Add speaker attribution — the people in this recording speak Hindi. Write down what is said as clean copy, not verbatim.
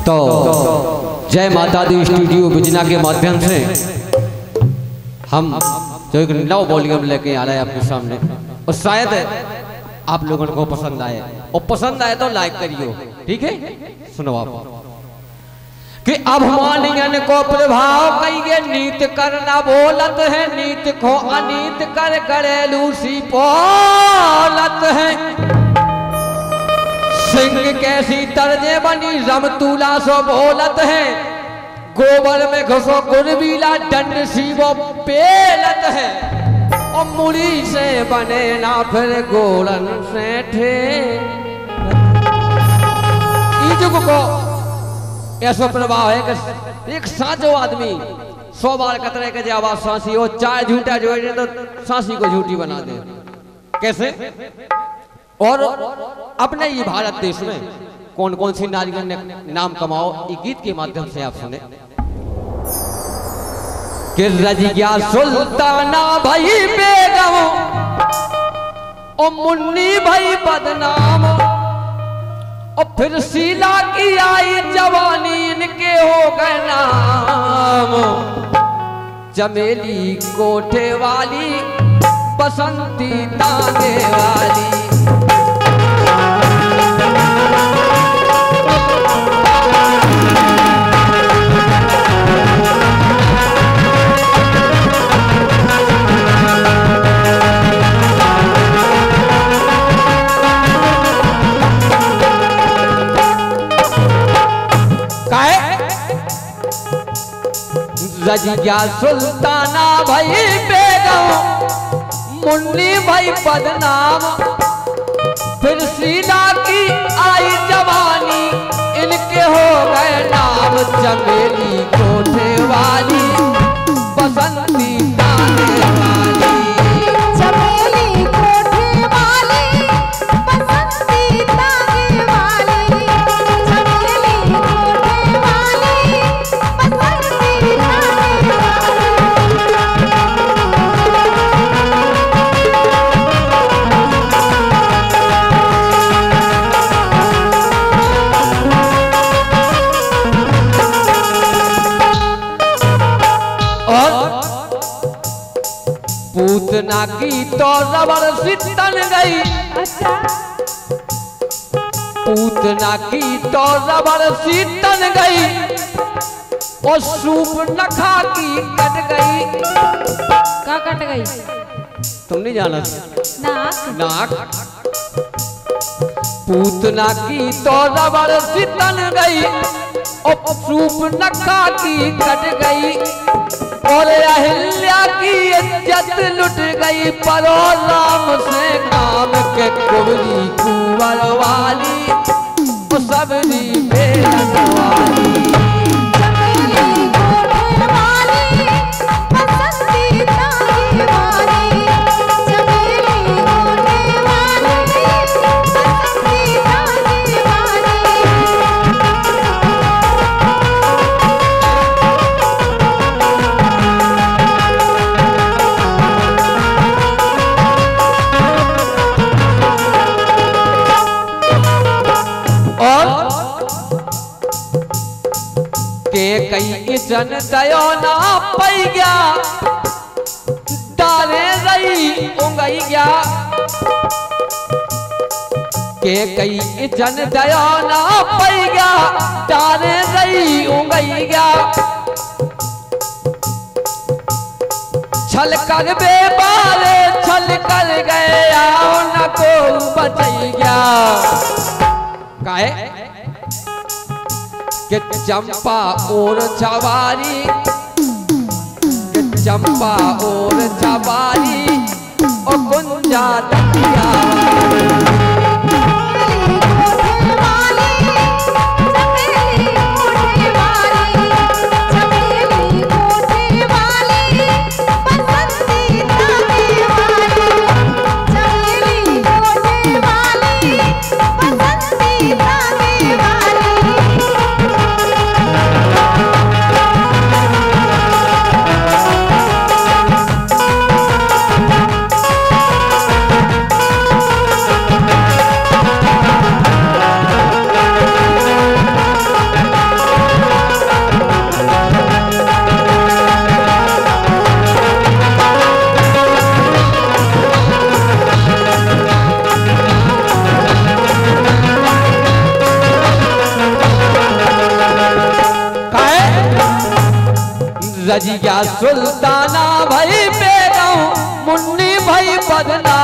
Speaker 1: तो जय माता दी स्टूडियो बिजना के माध्यम से हम जो एक नव वॉल्यूम लेके आ रहे हैं आपके सामने, और शायद आप लोगों को पसंद आए, और पसंद आए तो लाइक करियो, ठीक है। सुनो आप कि अभिमानियन को प्रभाव कहिए, नीत करना बोलत है, नीत को अनीत कर घरेलू सी पोलत है। सिंह कैसी तर्जे बनी रमतूला सो बोलत है, गोबर में घुसो गुरबीला दंड सी वो पेलत है। और मुड़ी से बने ना फिर गोलन से ठे जुग को ऐसा प्रभाव है कि एक साँचो आदमी 100 बार कतरे के आवाज सांसी हो, चाहे झूठा जो है तो सांसी को झूठी बना दे। कैसे? और अपने ये भारत देश में कौन कौन सी नारियों ने नाम कमाओ, ये गीत के माध्यम से आप सुने। कि रजिया सुल्ताना भाई बेगम और मुन्नी भाई बदनाम, और फिर शीला की आई जवानी इनके हो गए नाम। चमेली कोठे वाली बसंती ताने वाली, रजिया सुल्ताना भाई बेगम, मुन्नी भाई बदनाम, फिर सीधा की आई जवानी इनके हो गए नाम। चमेली कोठे वाली बसंती ताने वाली,
Speaker 2: चमेली कोठे वाली बसंती ताने वाली, चमेली कोठे वाली बसंती ताने वाली।
Speaker 1: पूतना की तो जबरदस्ती तन गई, पूतना की तो जबरदस्ती तन गई, और सूप नखा की कट गई।
Speaker 2: का कट गई?
Speaker 1: तुम नहीं जाना? नाक। पूतना की तो जबरदस्ती तन गई, और सूप नखा की कट गई, और अहिल्या की इज्जत लुट गई। परो राम से काम के कुबरी कुंवर वाली, सबरी बेलत वाली,
Speaker 2: चमेली कोठे वाली बसंती ताने वाली, चमेली कोठे वाली बसंती ताने वाली।
Speaker 1: के कई जन दयो ना पई गया, डाले रही उंगई गया। के कई जन दयो ना पई गया, डाले रही उंगई गया। छल कर बेबारे छल कर गया, न को बचई गया। काहे कि चंपा और चवारी, कि चंपा और चवारी, और गुंजा तकिया रजिया सुल्ताना भाई बेगाऊं मुन्नी भाई बदना